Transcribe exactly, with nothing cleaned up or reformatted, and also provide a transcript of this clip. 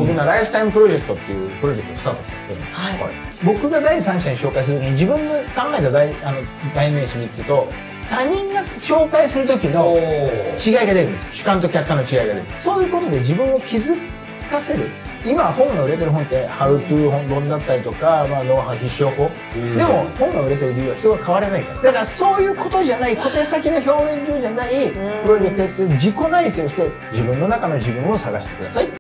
今ライフタイムプロジェクトっていうプロジェクトをスタートさせてるんです、はい、僕が第三者に紹介するときに自分の考えた代あの代名詞みっつと他人が紹介する時の違いが出るんです。主観と客観の違いが出る。そういうことで自分を気づかせる。今本が売れてる本ってハウトゥー本だったりとか、まあ、ノウハウ必勝法、うん、でも本が売れてる理由は人が変われないから。だからそういうことじゃない小手先の表現上じゃないプロジェクトやって自己内省をして自分の中の自分を探してください。